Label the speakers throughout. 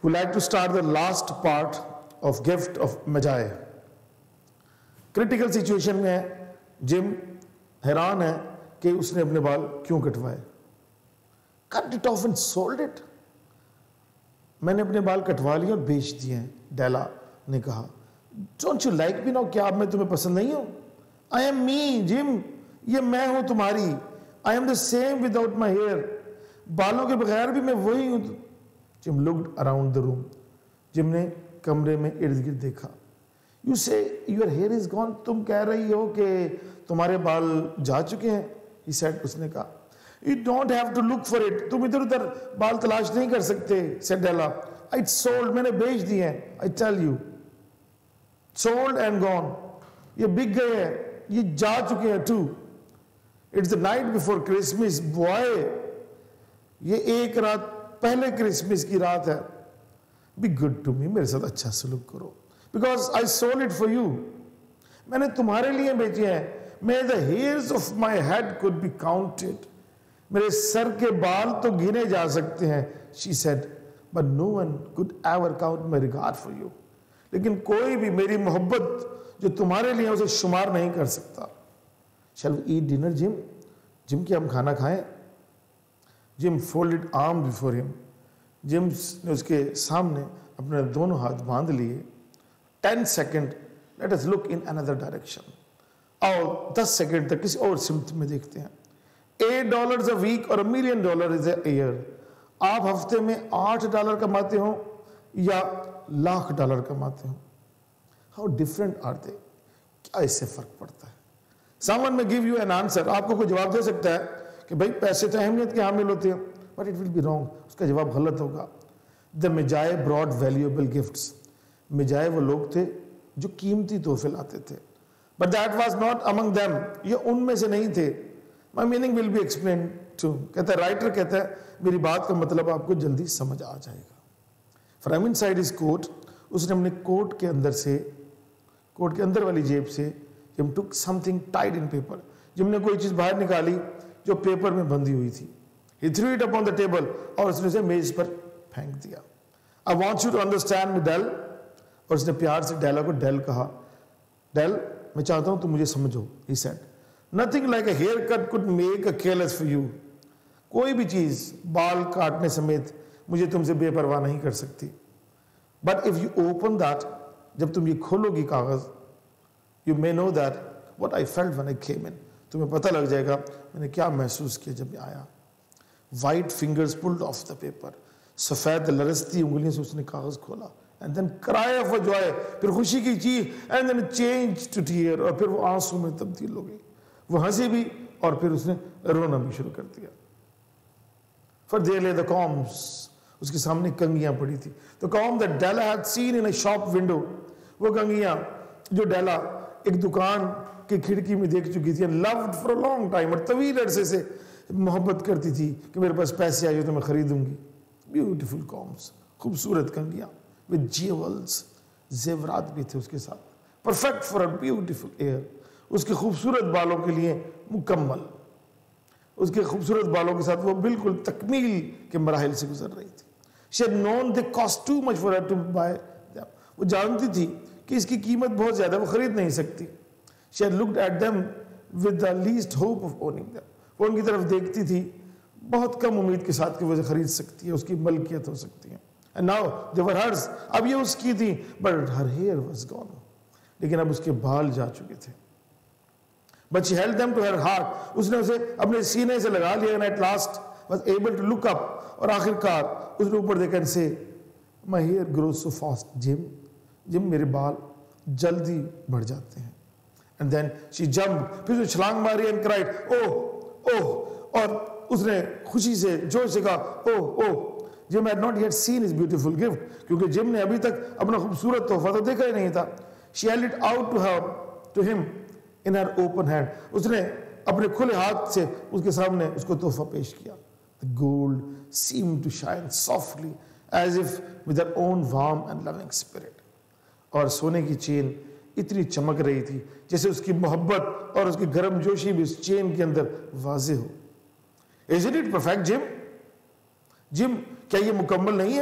Speaker 1: We like to start the last part of gift of Magi. Critical situation में है, gym हैरान है कि उसने अपने बाल क्यों कटवाए. Cut it off and sold it. मैंने अपने बाल कटवा लिए और बेच दिए हैं. डेला ने कहा, Don't you like me now? क्या अब मैं तुम्हें पसंद नहीं हूं? I am me, Jim. ये मैं हूं तुम्हारी. I am the same without my hair. बालों के बगैर भी मैं वही हूं. Jim looked around the room. Jim ने कमरे में इर्द गिर्द देखा. You say your hair is gone. तुम कह रही हो कि तुम्हारे बाल जा चुके हैं. He said, उसने कहा. You don't have to look for it. तुम इधर उधर बाल तलाश नहीं कर सकते. said Della. I sold. मैंने बेच दिए हैं. I tell you. Sold and gone. ये बिक गए हैं. ये जा चुके हैं too. It's the night before Christmas. Boy. ये एक रात पहले क्रिसमस की रात है. Be good to me. मेरे साथ अच्छा सलूक करो. Because I sold it for you. मैंने तुम्हारे लिए बेचे हैं. May the hairs of my head could be counted. मेरे सर के बाल तो गिने जा सकते हैं. She said, but no one could ever count my regard for you. लेकिन कोई भी मेरी मोहब्बत जो तुम्हारे लिए उसे शुमार नहीं कर सकता. Shall we eat dinner, Jim? Jim की हम खाना खाएं? Jim folded arm before him. Jim ने उसके सामने अपने दोनों हाथ बांध लिए. 10 seconds, let us look in another direction. और 10 सेकंड तक किसी और सिमत में देखते हैं. $8 a week और $1 million is a year. आप हफ्ते में $8 कमाते हो या $1,00,000 कमाते हो. How different are they? क्या इससे फर्क पड़ता है? Someone may give you an answer. आपको कोई जवाब दे सकता है कि भाई पैसे तो अहमियत के हामिल होते हैं, but it will be wrong. उसका जवाब गलत होगा. The Magi brought valuable gifts. Magi वो लोग थे जो कीमती तोहफे लाते थे. But that was not among them. ये उनमें से नहीं थे. My meaning will be explained too. कहता है राइटर कहता है मेरी बात का मतलब आपको जल्दी समझ आ जाएगा. From inside his coat, उसने अपने कोट के अंदर से, कोट के अंदर वाली जेब से, Jim took something tied in paper. Jim ने कोई चीज बाहर निकाली जो पेपर में बंधी हुई थी. He threw it upon the table और उसने उसे मेज पर फेंक दिया. I want you to understand me, Del. और उसने प्यार से डेला को डेल कहा. डेल, मैं चाहता हूं तुम मुझे समझो. He said, nothing like a haircut could make a careless for you. कोई भी चीज बाल काटने समेत मुझे तुमसे बेपरवाह नहीं कर सकती. But if you open that, जब तुम ये खोलोगी कागज, you may know that what I felt when I came in. तुम्हें पता लग जाएगा मैंने क्या महसूस किया जब मैं आया. White fingers pulled off the paper. सफेद लरसती उंगलियों से उसने कागज खोला. And then cry of joy. फिर खुशी की चीख. And then change to tear. और फिर वो आंसू में तब्दील हो गई. वो हंसी भी और फिर उसने रोना भी शुरू कर दिया. For there lay the combs. उसके सामने कंगियां पड़ी थी. The comb that Della had seen in a shop window. वो कंगियां जो डेला एक दुकान की खिड़की में देख चुकी थी. Loved for a long time. और तवील अरसे से मोहब्बत करती थी कि मेरे पास पैसे आए तो मैं खरीदूंगी. Beautiful combs. खूबसूरत कंगियां with jewels. जेवरात भी थे उसके साथ. Perfect for a beautiful hair. उसके खूबसूरत बालों के लिए मुकम्मल. उसके खूबसूरत बालों के साथ वो बिल्कुल तकमील के मराहिल से गुजर रही थी. She had known they cost too much for her to buy them. वो जानती थी कि इसकी कीमत बहुत ज्यादा, वो खरीद नहीं सकती. She had looked at them with the least hope of owning them. वो उनकी तरफ देखती थी बहुत कम उम्मीद के साथ कि वो खरीद सकती है, उसकी मलकियत हो सकती है. And now they were hers. अब ये उसकी थी, but her hair was gone. लेकिन अब उसके बाल जा चुके थे. But she held them to her heart. उसने उसे अपने सीने से लगा लिया. And at last was able to look up. और आखिरकार उसने ऊपर देखकर and say, my hair grows so fast, Jim. Jim, मेरे बाल जल्दी बढ़ जाते हैं. And then she jumped. फिर उसने छलांग मारी and cried, oh, oh. और उसने खुशी से जोर से कहा, oh, oh. Jim had not yet seen his beautiful gift. क्योंकि जिम ने अभी तक अपना खूबसूरत तोहफा तो देखा ही नहीं था. She held it out to him in her open hand. उसने अपने खुले हाथ से उसके सामने उसको तोहफा पेश किया. The gold seemed to shine softly as if with her own warm and loving spirit. और सोने की चेन इतनी चमक रही थी जैसे उसकी मोहब्बत और उसकी गर्मजोशी भी उस चेन के अंदर वाज़े हो. Isn't it perfect, Jim? Jim, क्या ये मुकम्मल नहीं है?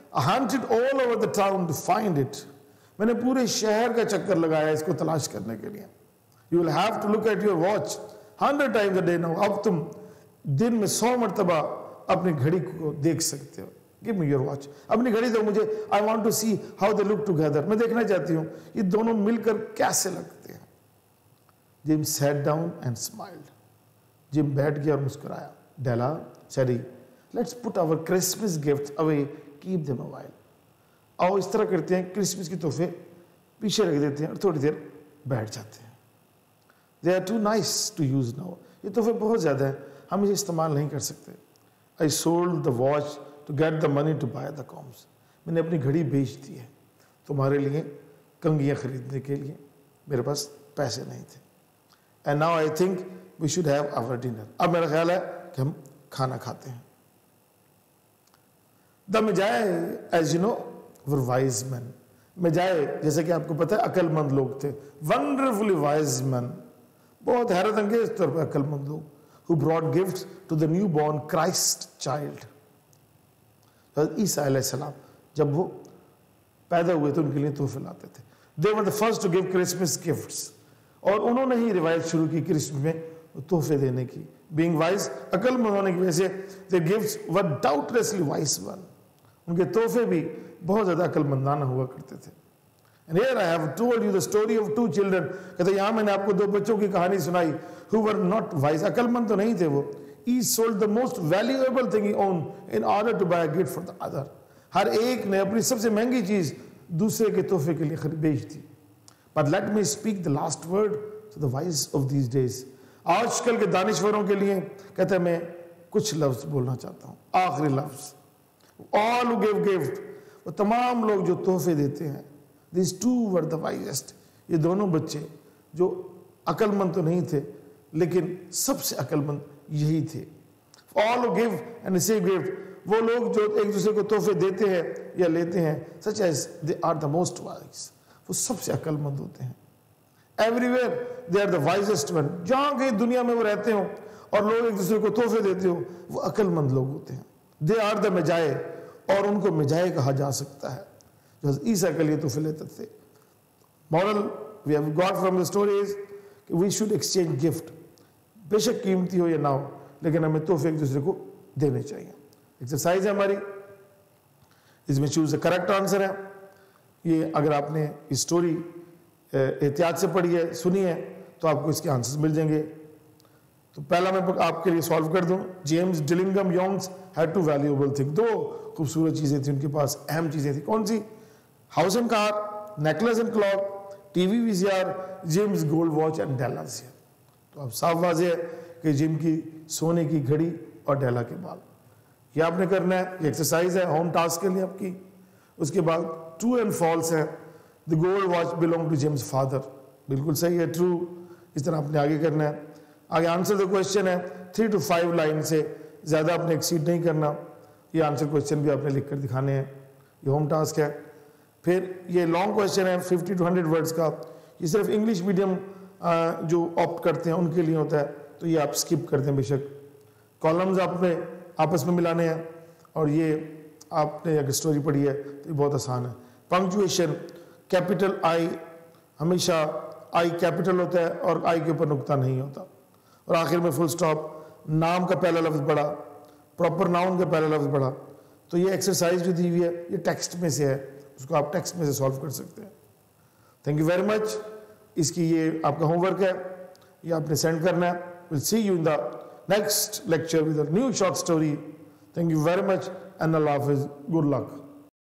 Speaker 1: I hunted all over the town to find it. मैंने पूरे शहर का चक्कर लगाया इसको तलाश करने के लिए. You will have to look at your watch 100 times a day now. अब तुम दिन में 100 मरतबा अपनी घड़ी को देख सकते हो. Give me your watch. अपनी घड़ी दो मुझे. I want to see how they look together. मैं देखना चाहती हूँ ये दोनों मिलकर कैसे लगते हैं. Jim sat down and smiled. Jim बैठ गया और मुस्कुराया. Della said he, let's put our Christmas gifts away, keep them a while. आओ इस तरह करते हैं, क्रिसमस के तोहफे पीछे रख देते हैं और थोड़ी देर बैठ जाते हैं. They are too nice to use now. ये तोहफे बहुत ज़्यादा हैं, हम इसे इस्तेमाल नहीं कर सकते. I sold the watch to get the money to buy the combs. मैंने अपनी घड़ी बेच दी है तुम्हारे लिए कंघियाँ खरीदने के लिए. मेरे पास पैसे नहीं थे. And now I think we should have our dinner. अब मेरा ख्याल है कि हम खाना खाते हैं. The Magi, as you know, were wise men. Magi, जैसे कि आपको पता है, अकलमंद लोग थे. Wonderfully wise men. बहुत हैरत अंगेज तौर पर अकलमंद लोग. Who brought gifts to the newborn Christ child. ईसा अलैहिस्सलाम जब वो पैदा हुए थे उनके लिए तोहफे लाते थे. They were the first to give Christmas gifts. और उन्होंने ही रिवायत शुरू की क्रिसमस में तोहफे देने की. Being wise, अकलमंद होने की वजह से their gifts were doubtlessly wise one. उनके तोहफे भी बहुत ज़्यादा अकलमंदाना हुआ करते थे. And here I have told you the story of two children. कहते यहाँ मैंने आपको दो बच्चों की कहानी सुनाई who were not wise. अकलमंद तो नहीं थे वो. Each sold the most valuable thing he owned in order to buy a gift for the other. हर एक ने अपनी सबसे महंगी चीज दूसरे के तोहफे के लिए बेच दी. But let me speak the last word to the wise of these days. आजकल के दानिश्वरों के लिए कहते हैं मैं कुछ लफ्ज बोलना चाहता हूँ. आखिरी लफ्ज. All who gave gift, वो तमाम लोग जो तोहफे देते हैं. These two were the wisest. ये दोनों बच्चे जो अकलमंद तो नहीं थे लेकिन सबसे अकलमंद यही थे. All who give and receive gift, वो लोग जो एक दूसरे को तोहफे देते हैं या लेते हैं, such as they are the most wise. वो सबसे अकलमंद होते हैं. Everywhere they are the wisest one. जहाँ कहीं दुनिया में वो रहते हो और लोग एक दूसरे को तोहफे देते हो, वो अकलमंद लोग होते हैं. They are the Magi, और उनको मिजाए कहा जा सकता है जो ईसा के लिए तोहफे लेते थे. Moral we have got from the story is we should exchange gift. बेशक कीमती हो या ना हो लेकिन हमें तोहफे एक दूसरे को देने चाहिए. एक्सरसाइज है हमारी, इसमें चूज द करेक्ट आंसर है. ये अगर आपने इस स्टोरी एहतियात से पढ़ी है, सुनी है, तो आपको इसके आंसर्स मिल जाएंगे. तो पहला मैं आपके लिए सॉल्व कर दूं. James Dillingham Youngs had two valuable thing. दो खूबसूरत चीजें थी उनके पास, अहम चीजें थी. कौन सी? House and car, necklace and clock, TV VCR, James gold watch and Della's. तो अब साफ वाज़ेह है कि जिम की सोने की घड़ी और डेला के बाल. ये आपने करना है. ये एक्सरसाइज है होम टास्क के लिए आपकी. उसके बाद ट्रू एंड फॉल्स है. The gold watch belong to James father. बिल्कुल सही है, ट्रू. इस तरह आपने आगे करना है. आगे आंसर द क्वेश्चन है 3 to 5 लाइन से ज़्यादा आपने एक्सीड नहीं करना. ये आंसर क्वेश्चन भी आपने लिख कर दिखाने हैं. ये होम टास्क है. फिर ये लॉन्ग क्वेश्चन है 50 to 100 वर्ड्स का. ये सिर्फ इंग्लिश मीडियम जो ऑप्ट करते हैं उनके लिए होता है, तो ये आप स्किप कर दें बेशक. कॉलम्स आपने आपस में मिलाने हैं और ये आपने अगर स्टोरी पढ़ी है तो ये बहुत आसान है. पंक्चुएशन, कैपिटल आई, हमेशा आई कैपिटल होता है और आई के ऊपर नुक्ता नहीं होता. और आखिर में फुल स्टॉप. नाम का पहला लफ्ज़ बड़ा, प्रॉपर नाउन का पहला लफ्ज़ बड़ा. तो ये एक्सरसाइज जो दी हुई है ये टेक्स्ट में से है, उसको आप टेक्स्ट में से सॉल्व कर सकते हैं. Thank you very much. इसकी ये आपका होमवर्क है, ये आपने सेंड करना है. Will see you in the next lecture with a new short story. Thank you very much and अल्लाह हाफिज़. Good luck.